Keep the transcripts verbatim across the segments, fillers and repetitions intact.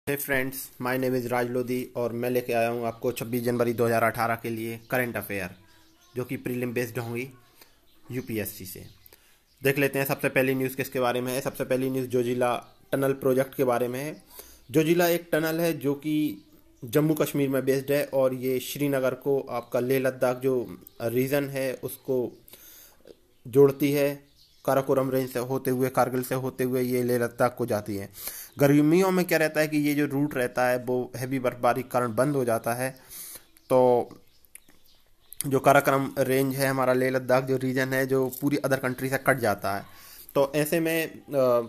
Hey friends, my name is Raj Lodhi और मैं लेके आया हूँ आपको छब्बीस जनवरी दो हज़ार अठारह के लिए करंट अफेयर जो कि प्रीलिम बेस्ड होंगी यूपीएससी से। देख लेते हैं सबसे पहली न्यूज़ किसके बारे में है। सबसे पहली न्यूज़ जोजिला टनल प्रोजेक्ट के बारे में है। जोजिला एक टनल है जो कि जम्मू कश्मीर में बेस्ड है और ये श्रीनगर को आपका लेह लद्दाख जो रीजन है उसको जोड़ती है। काराकोरम रेंज से होते हुए कारगिल से होते हुए ये लेह लद्दाख को जाती है। गर्मियों में क्या रहता है कि ये जो रूट रहता है वो हैवी बर्फबारी के कारण बंद हो जाता है, तो जो काराकोरम रेंज है हमारा लेह लद्दाख जो रीजन है जो पूरी अदर कंट्री से कट जाता है। तो ऐसे में आ,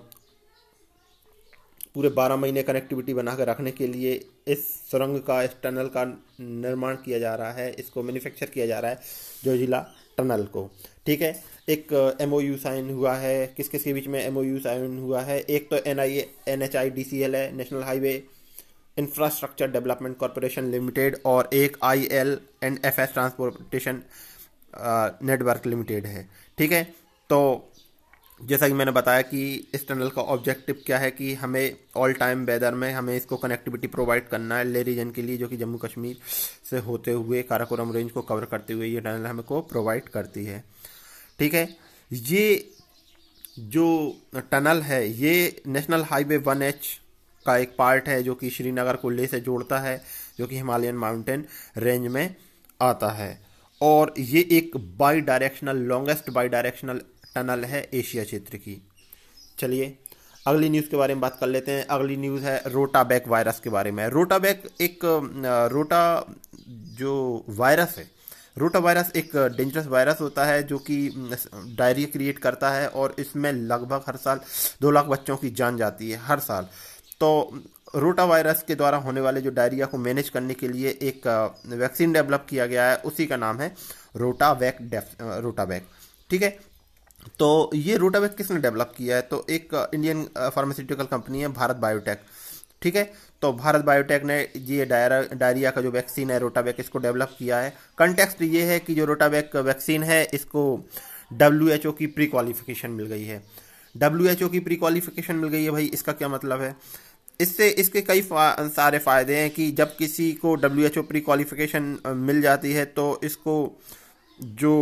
पूरे बारह महीने कनेक्टिविटी बना कर रखने के लिए इस सुरंग का, इस टनल का निर्माण किया जा रहा है, इसको मैन्युफैक्चर किया जा रहा है जोजिला टनल को। ठीक है, एक एमओयू साइन हुआ है। किस किस के बीच में एमओयू साइन हुआ है? एक तो N I N H I D C L है, national highway infrastructure development corporation limited, और एक I L and F S transportation network limited है। ठीक है, तो जैसा कि मैंने बताया कि इस टनल का ऑब्जेक्टिव क्या है कि हमें ऑल टाइम वेदर में हमें इसको कनेक्टिविटी प्रोवाइड करना है ले रीजन के लिए, जो कि जम्मू कश्मीर से होते हुए काराकोरम रेंज को कवर करते हुए ये टनल हमें को प्रोवाइड करती है। ठीक है, ये जो टनल है ये नेशनल हाईवे वन एच का एक पार्ट है जो कि श्रीनगर को लेह से जोड़ता है, जो कि हिमालयन माउंटेन रेंज में आता है, और ये एक bidirectional longest bidirectional tunnel है एशिया क्षेत्र की। चलिए अगली न्यूज़ के बारे में बात कर लेते हैं। अगली न्यूज़ है रोटाबैक वायरस के बारे में। रोटाबैक एक रोटा जो वायरस है, रोटा वायरस एक डेंजरस वायरस होता है जो कि डायरिया क्रिएट करता है और इसमें लगभग हर साल दो लाख बच्चों की जान जाती है हर साल। तो रोटा वायरस के द्वारा होने वाले जो डायरिया को मैनेज करने के लिए एक वैक्सीन डेवलप किया गया है, उसी का नाम है रोटावैक रोटावैक। ठीक है, तो ये रोटावैक किसने डेवलप किया है? तो एक इंडियन फार्मास्यूटिकल कंपनी है भारत बायोटेक। ठीक है, तो भारत बायोटेक ने ये डायरिया का जो वैक्सीन है रोटावैक इसको डेवलप किया है। कंटेक्स्ट ये है कि जो रोटावैक वैक्सीन है इसको डब्ल्यू एच ओ की प्री क्वालिफिकेशन मिल गई है। डब्ल्यू एच ओ की प्री क्वालिफिकेशन मिल गई है भाई, इसका क्या मतलब है? इससे इसके कई फा, सारे फायदे हैं कि जब किसी को W H O prequalification मिल जाती है तो इसको जो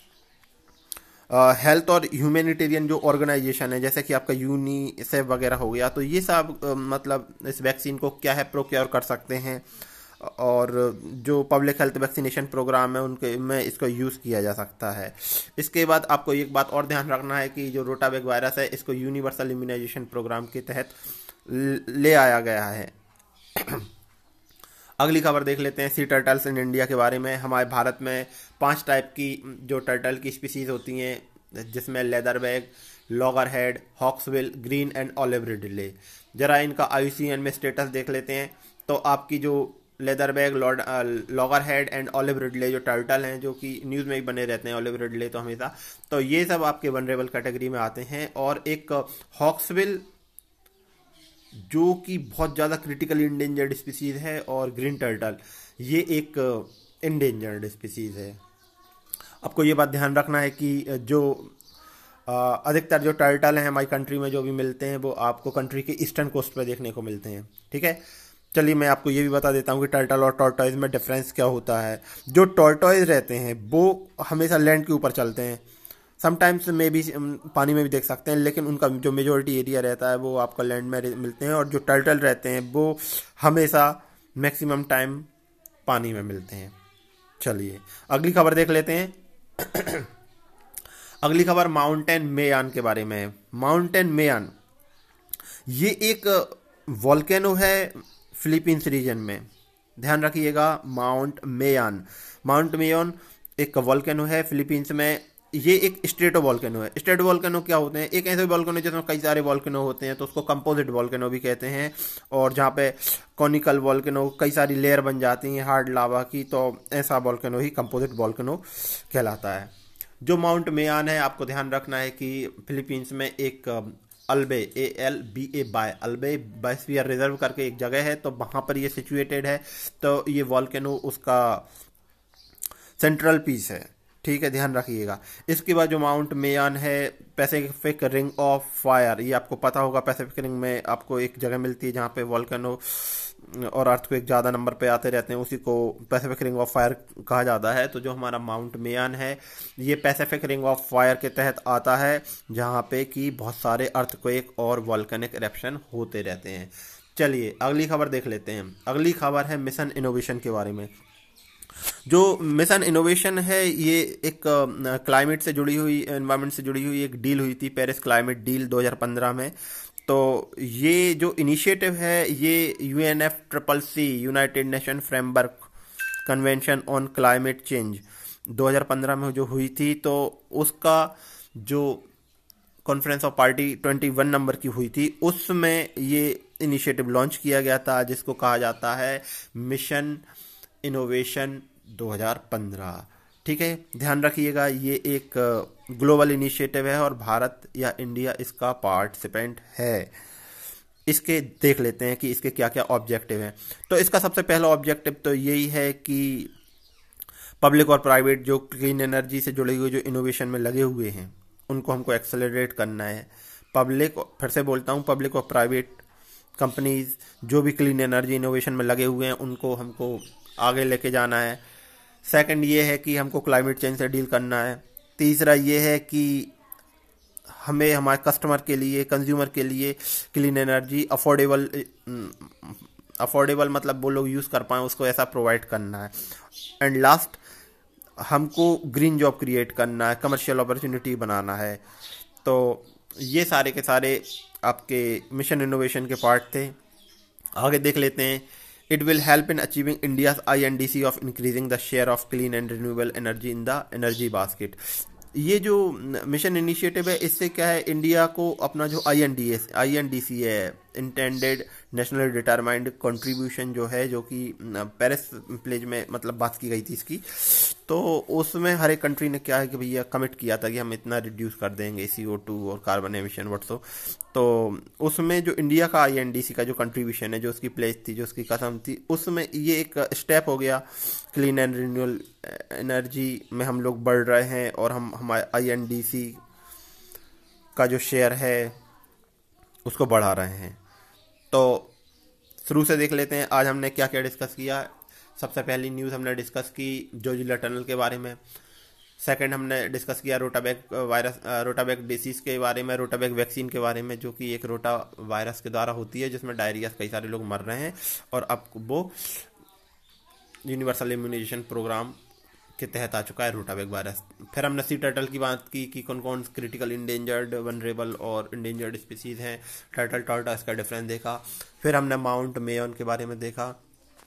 हेल्थ uh, और ह्यूमैनिटेरियन जो ऑर्गेनाइजेशन है जैसे कि आपका यूनिसेफ वगैरह हो गया, तो ये सब uh, मतलब इस वैक्सीन को क्या है प्रोक्योर कर सकते हैं, और जो पब्लिक हेल्थ वैक्सीनेशन प्रोग्राम है उनके में इसको यूज़ किया जा सकता है। इसके बाद आपको एक बात और ध्यान रखना है कि जो रोटावैक वायरस है इसको यूनिवर्सल इम्यूनाइजेशन प्रोग्राम के तहत ले आया गया है। अगली खबर देख लेते हैं सी टर्टल्स इन इंडिया के बारे में। हमारे भारत में पांच टाइप की जो टर्टल की स्पीसीज होती हैं, जिसमें leatherback, loggerhead, hawksbill, green and olive ridley. जरा इनका आई यू सी एन में स्टेटस देख लेते हैं। तो आपकी जो leatherback, loggerhead and olive ridley जो टर्टल हैं, जो कि न्यूज़ में ही बने रहते हैं ऑलिव रिडले तो हमेशा, तो ये सब आपके वनरेबल कैटेगरी में आते हैं। और एक हॉक्सबिल जो कि बहुत ज़्यादा क्रिटिकली इंडेंजर्ड स्पीसीज है, और ग्रीन टर्टल ये एक इंडेंजर्ड स्पीसीज है। आपको ये बात ध्यान रखना है कि जो अधिकतर जो टर्टल हैं हमारी कंट्री में जो भी मिलते हैं वो आपको कंट्री के ईस्टर्न कोस्ट पे देखने को मिलते हैं। ठीक है, चलिए मैं आपको ये भी बता देता हूँ कि टर्टल और टॉर्टॉइज में डिफरेंस क्या होता है। जो टॉर्टॉइज रहते हैं वो हमेशा लैंड के ऊपर चलते हैं, समटाइम्स में भी पानी में भी देख सकते हैं, लेकिन उनका जो मेजोरिटी एरिया रहता है वो आपका लैंड में मिलते हैं। और जो टर्टल रहते हैं वो हमेशा मैक्सिमम टाइम पानी में मिलते हैं। चलिए अगली खबर देख लेते हैं। अगली खबर माउंटेन मेयान के बारे में है। माउंटेन मेयान ये एक वॉल्केनो है फिलीपींस रीजन में। ध्यान रखिएगा, माउंट मेयान माउंट मेयान एक वॉल्केनो है फिलीपींस में। ये एक स्ट्रेटो वॉल्केनो है। स्ट्रेटो वॉल्केनो क्या होते हैं? एक ऐसे वॉल्केनो जिसमें कई सारे वॉल्केनो होते हैं तो उसको कंपोजिट वॉल्केनो भी कहते हैं। और जहाँ पे कॉनिकल वॉल्केनो कई सारी लेयर बन जाती हैं हार्ड लावा की, तो ऐसा वॉल्केनो ही कंपोजिट वॉल्केनो कहलाता है। जो माउंट मेयान है, आपको ध्यान रखना है कि फिलीपींस में एक Albay A L B A Y Albay biosphere reserve करके एक जगह है, तो वहाँ पर ये सिचुएटेड है। तो ये वॉल्केनो उसका सेंट्रल पीस है। ठीक है, ध्यान रखिएगा। इसके बाद जो माउंट मेयान है, पैसिफिक रिंग ऑफ फायर, ये आपको पता होगा। पैसिफिक रिंग में आपको एक जगह मिलती है जहाँ पे वॉल्केनो और अर्थक्वेक ज़्यादा नंबर पे आते रहते हैं, उसी को पैसिफिक रिंग ऑफ फायर कहा जाता है। तो जो हमारा माउंट मेयान है ये पैसिफिक रिंग ऑफ फायर के तहत आता है, जहाँ पे कि बहुत सारे अर्थक्वेक और वॉल्केनिक इरप्शन होते रहते हैं। चलिए अगली खबर देख लेते हैं। अगली खबर है मिशन इनोवेशन के बारे में। जो मिशन इनोवेशन है ये एक क्लाइमेट से जुड़ी हुई, एनवायरनमेंट से जुड़ी हुई एक डील हुई थी, पेरिस क्लाइमेट डील दो हज़ार पंद्रह में। तो ये जो इनिशिएटिव है ये U N F triple C, United Nation framework convention on climate change दो हज़ार पंद्रह में जो हुई थी, तो उसका जो कॉन्फ्रेंस ऑफ पार्टी इक्कीस नंबर की हुई थी उसमें ये इनिशिएटिव लॉन्च किया गया था, जिसको कहा जाता है मिशन इनोवेशन दो हज़ार पंद्रह। ठीक है, ध्यान रखिएगा ये एक ग्लोबल इनिशिएटिव है और भारत या इंडिया इसका पार्टिसिपेंट है। इसके देख लेते हैं कि इसके क्या क्या ऑब्जेक्टिव हैं। तो इसका सबसे पहला ऑब्जेक्टिव तो यही है कि पब्लिक और प्राइवेट जो क्लीन एनर्जी से जुड़े हुए जो इनोवेशन में लगे हुए हैं उनको हमको एक्सेलरेट करना है। पब्लिक, फिर से बोलता हूँ, पब्लिक और प्राइवेट कंपनीज जो भी क्लीन एनर्जी इनोवेशन में लगे हुए हैं उनको हमको आगे लेके जाना है। सेकंड ये है कि हमको क्लाइमेट चेंज से डील करना है। तीसरा ये है कि हमें हमारे कस्टमर के लिए, कंज्यूमर के लिए क्लीन एनर्जी अफोर्डेबल, अफोर्डेबल मतलब वो लोग यूज़ कर पाएँ उसको, ऐसा प्रोवाइड करना है। एंड लास्ट हमको ग्रीन जॉब क्रिएट करना है, कमर्शियल अपॉर्चुनिटी बनाना है। तो ये सारे के सारे आपके मिशन इनोवेशन के पार्ट थे। आगे देख लेते हैं। It will help in achieving India's I N D C of increasing the share of clean and renewable energy in the energy basket। ये जो मिशन इनिशिएटिव है इससे क्या है, इंडिया को अपना जो I N D S I N D C है, इंटेंडेड नेशनल डिटरमाइंड कंट्रीब्यूशन जो है, जो कि पेरिस प्लेज में मतलब बात की गई थी इसकी, तो उसमें हर एक कंट्री ने क्या है कि भैया कमिट किया था कि हम इतना रिड्यूस कर देंगे सी ओ टू और कार्बन एमिशन व्हाट्सो। तो उसमें जो इंडिया का आई एन डी सी का जो कंट्रीब्यूशन है, जो उसकी प्लेज थी, जो उसकी कसम थी, उसमें ये एक स्टेप हो गया। क्लीन एंड रिन्यूएबल एनर्जी में हम लोग बढ़ रहे हैं और हम हमारे आई एन डी सी का जो शेयर है उसको बढ़ा रहे हैं। तो शुरू से देख लेते हैं आज हमने क्या क्या डिस्कस किया। सबसे पहली न्यूज़ हमने डिस्कस की जोजिला टनल के बारे में। सेकंड हमने डिस्कस किया रोटाबैक वायरस, रोटाबैक डिसीज़ के बारे में, रोटाबैक वैक्सीन के बारे में, जो कि एक रोटा वायरस के द्वारा होती है जिसमें डायरिया कई सारे लोग मर रहे हैं और अब वो यूनिवर्सल इम्यूनाइजेशन प्रोग्राम के तहत आ चुका है रोटाबैक वायरस। फिर हमने सी टर्टल की बात की कि कौन कौन क्रिटिकल, इंडेंजर्ड, वनरेबल और इंडेंजर्ड स्पीसीज हैं। टर्टल टर्टा इसका डिफरेंस देखा। फिर हमने माउंट मेयन के बारे में देखा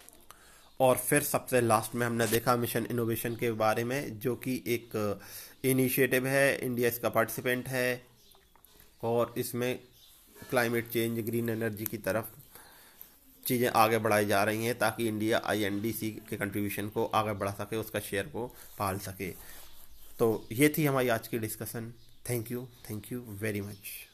और फिर सबसे लास्ट में हमने देखा मिशन इनोवेशन के बारे में, जो कि एक इनिशिएटिव है, इंडिया इसका पार्टिसिपेंट है और इसमें क्लाइमेट चेंज, ग्रीन एनर्जी की तरफ चीज़ें आगे बढ़ाई जा रही हैं ताकि India I N D C के कंट्रीब्यूशन को आगे बढ़ा सके, उसका शेयर को पाल सके। तो ये थी हमारी आज की discussion. Thank you, thank you very much.